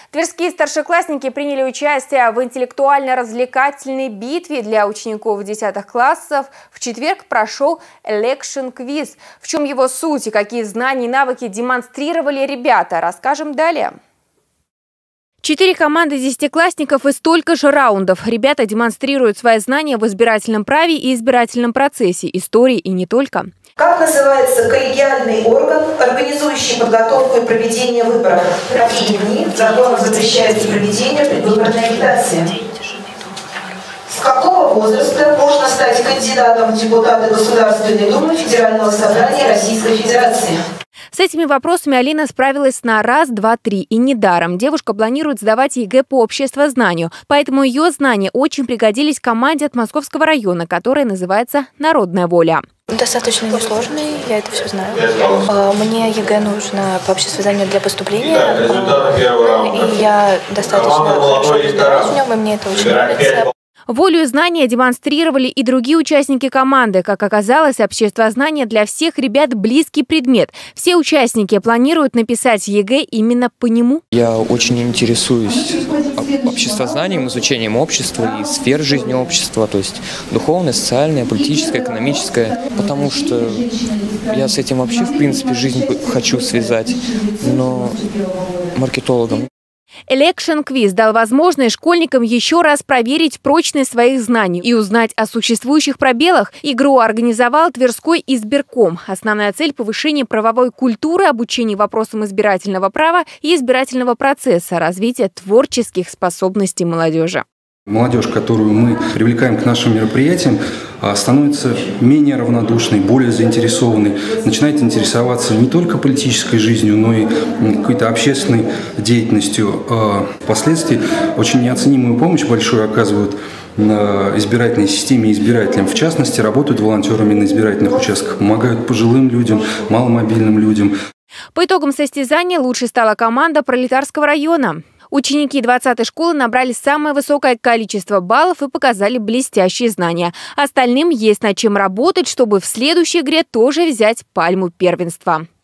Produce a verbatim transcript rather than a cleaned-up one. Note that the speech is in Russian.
Тверские старшеклассники приняли участие в интеллектуально-развлекательной битве для учеников десятых классов. В четверг прошел Election Quiz. В чем его суть и какие знания и навыки демонстрировали ребята, расскажем далее. Четыре команды десятиклассников и столько же раундов. Ребята демонстрируют свои знания в избирательном праве и избирательном процессе, истории и не только. Как называется коллегиальный орган, организующий подготовку и проведение выборов? В какие дни законом запрещается проведение предвыборной агитации? С какого возраста можно стать кандидатом в депутаты Государственной Думы Федерального собрания Российской Федерации? С этими вопросами Алина справилась на раз, два, три. И недаром. Девушка планирует сдавать ЕГЭ по обществознанию. Поэтому ее знания очень пригодились команде от Московского района, которая называется «Народная воля». Достаточно несложный, я это все знаю. Мне ЕГЭ нужно по обществознанию для поступления. И я достаточно хорошо разбираюсь в нем, и мне это очень нравится. Волю и знания демонстрировали и другие участники команды. Как оказалось, обществознание для всех ребят близкий предмет. Все участники планируют написать ЕГЭ именно по нему. Я очень интересуюсь обществознанием, изучением общества и сфер жизни общества, то есть духовное, социальное, политическое, экономическое, потому что я с этим вообще, в принципе, жизнь хочу связать, но маркетологом. Election Quiz дал возможность школьникам еще раз проверить прочность своих знаний и узнать о существующих пробелах. Игру организовал Тверской избирком. Основная цель – повышение правовой культуры, обучение вопросам избирательного права и избирательного процесса, развитие творческих способностей молодежи. Молодежь, которую мы привлекаем к нашим мероприятиям, становится менее равнодушной, более заинтересованной, начинает интересоваться не только политической жизнью, но и какой-то общественной деятельностью. Впоследствии очень неоценимую помощь большую оказывают на избирательной системе и избирателям. В частности, работают волонтерами на избирательных участках, помогают пожилым людям, маломобильным людям. По итогам состязания лучшей стала команда Пролетарского района. Ученики двадцатой школы набрали самое высокое количество баллов и показали блестящие знания. Остальным есть над чем работать, чтобы в следующей игре тоже взять пальму первенства.